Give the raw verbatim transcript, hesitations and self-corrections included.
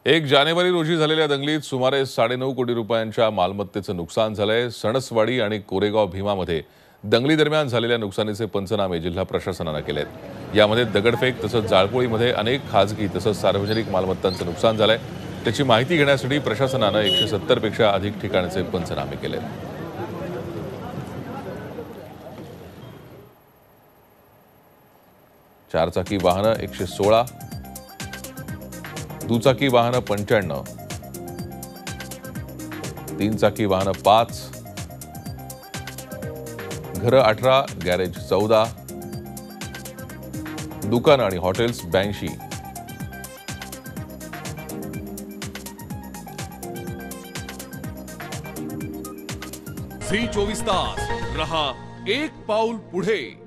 एक जानेवारी रोजी झालेल्या दंगलीत सुमारे साडेनऊ कोटी रुपयांच्या मालमत्तेचं नुकसान झालंय। सणसवाडी आणि कोरेगाव भीमामध्ये दंगली दरम्यान झालेल्या नुकसानीचे पंचनामे जिल्हा प्रशासनाने केलेत। यामध्ये दगडफेक तसंच जाळपोळीमध्ये अनेक खाजगी तसंच सार्वजनिक मालमत्तांचं नुकसान झालंय। त्याची माहिती घेण्यासाठी प्रशासनाने एकशे सत्तर पेक्षा अधिक ठिकाणचे पंचनामे केलेत। चारचाकी वाहनं एकशे सोळा, दुचाकी वाहनं पंच्याण्णव, तीन चाकी वाहनं पाच, घरं अठरा, गॅरेज चौदा, दुकानं आणि हॉटेल्स ब्याऐंशी। झी चोवीस तास रहा एक पाऊल पुढे।